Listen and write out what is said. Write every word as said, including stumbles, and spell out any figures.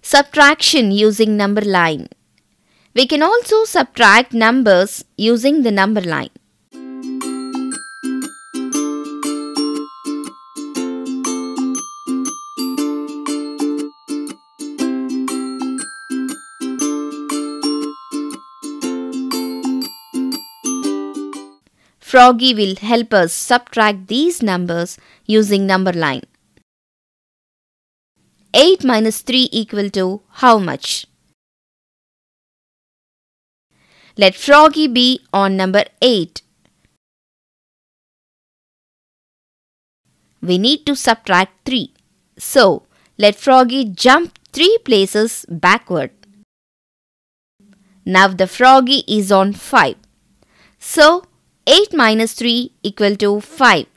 Subtraction using number line. We can also subtract numbers using the number line. Froggy will help us subtract these numbers using number line. eight minus three equal to how much? Let Froggy be on number eight. We need to subtract three. So, let Froggy jump three places backward. Now the Froggy is on five. So, eight minus three equal to five.